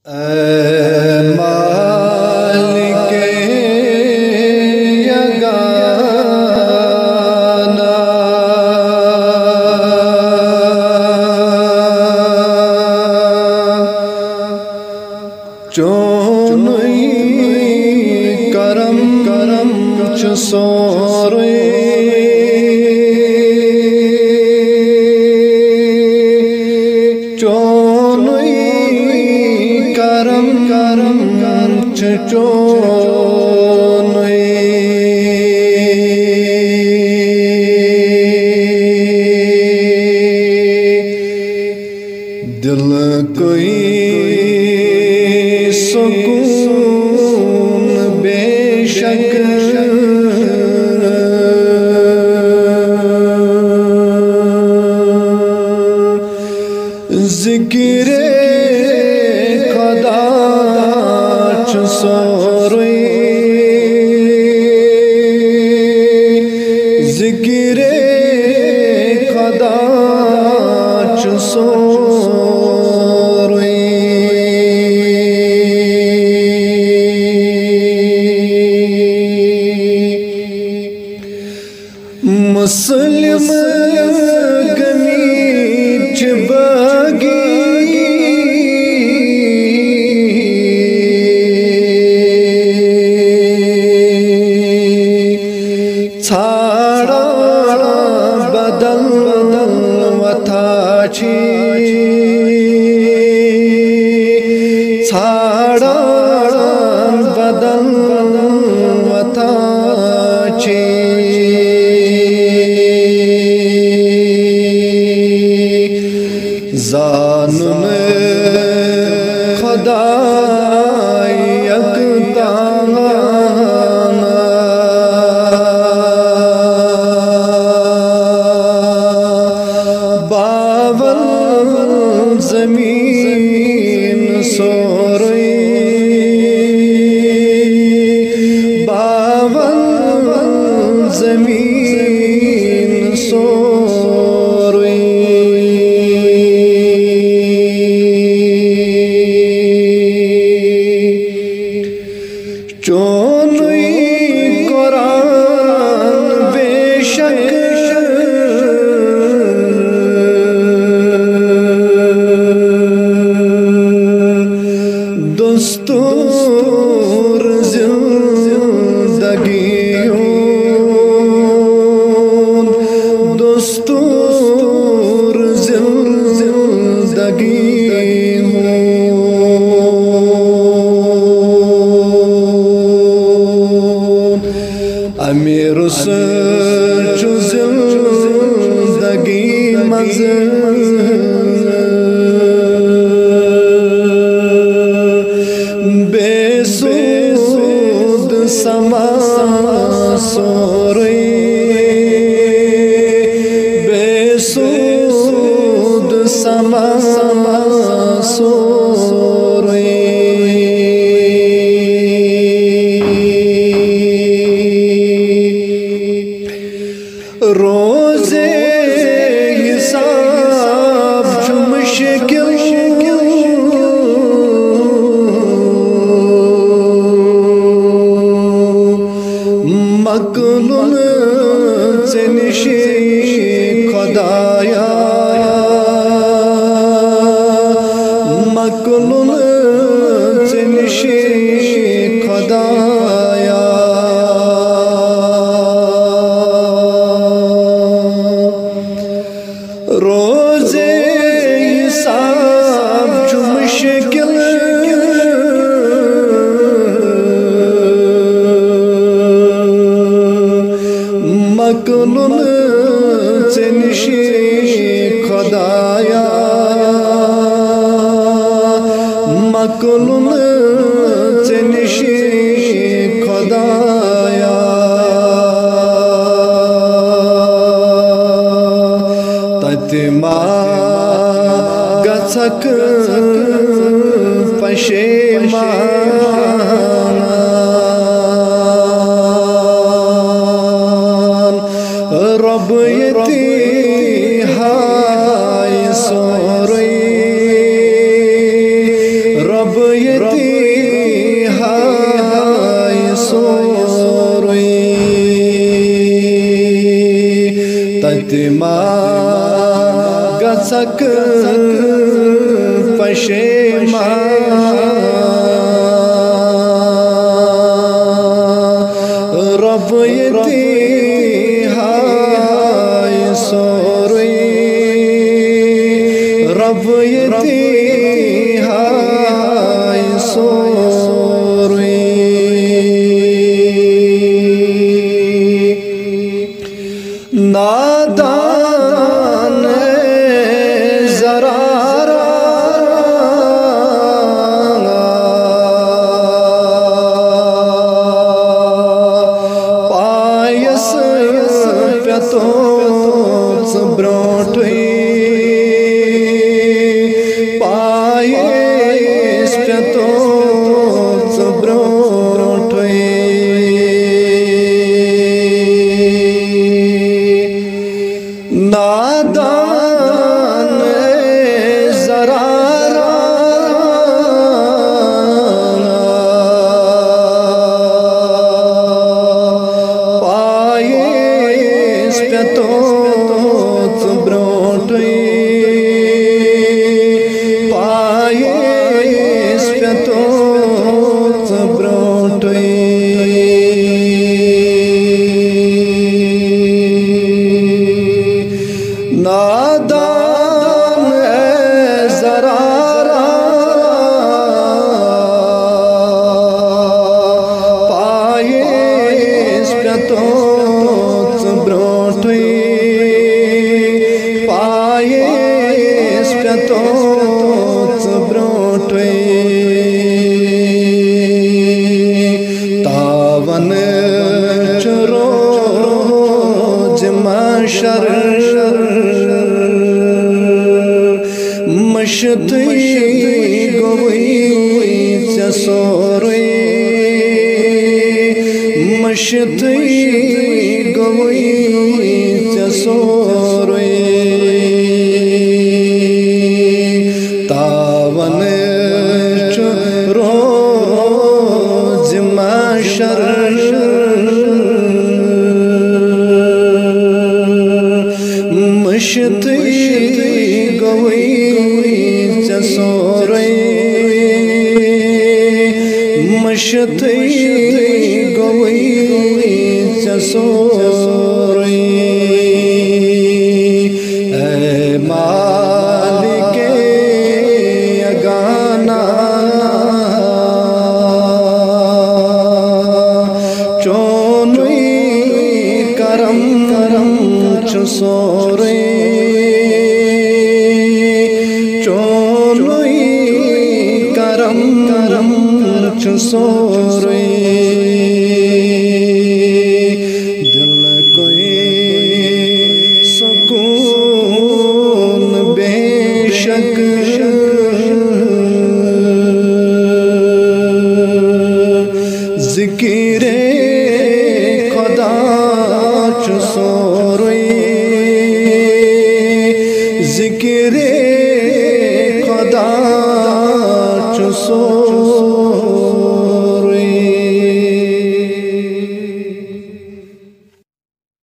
اے مالک یگانہ چونی کرم چھ سورے دل کوئی سکون بے شک ذکر خدا چھ سورے ذکر خدا چھ سورے مسلم گمی چھ بگی ژھاڑا بدل وتھا چھی ژھاڑا بدل وتھا چھی زانن خدا زمین سورے باول زمین سورے چونی قرآن بے شک دستور زندگی دستور زندگی امیر چھ زندگی مز بے سود سما سورے بے سود سما سورے روزے حساب چھ مشکل مقلون ژے نش خدایا مقلون ژے نش خدایا روزے حساب چھ مشکل مقلون ژے نش خدایا مقلون ژے نش خدایا تتہ ما گژھکھ پشیمان رب یتی ہائے سورے رب یتی ہائے سوروی تتما گسک پشیما رب یتی ہائے سوروی رب یتی ہائے سوروی نادان زرارا پایس پیتوز برونٹوی پایس پیتوز برونٹوی نادان زرارا پایس پیتوز برونٹوی پایس پیتوز برونٹوی نادان زرارا پایس پیتوز برونٹوی پایس پیتوز برونٹوی تاون چروج محشر مشتی گوئی ژے سوروی مشتی گوئی ژے سوروی تاون چھُ روز محشر مشتی گوئی ژے سوروی مشتی گوئی ژے سوروی اے مالک یگانا چونوی کرم چھُ سوروی چونوی کرم چھُ سوروی دل کوئی سکون بے شک ذکر خدا چھُ سوروی ذکر خدا چھُ سوروی